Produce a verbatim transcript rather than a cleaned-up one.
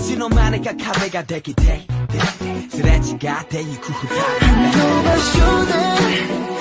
つの間にか壁ができてすれ違ってゆく二人あの場所で